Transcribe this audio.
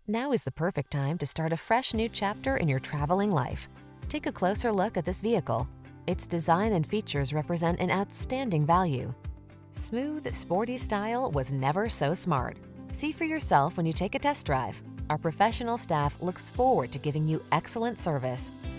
Now is the perfect time to start a fresh new chapter in your traveling life. Take a closer look at this vehicle. Its design and features represent an outstanding value. Smooth, sporty style was never so smart. See for yourself when you take a test drive. Our professional staff looks forward to giving you excellent service.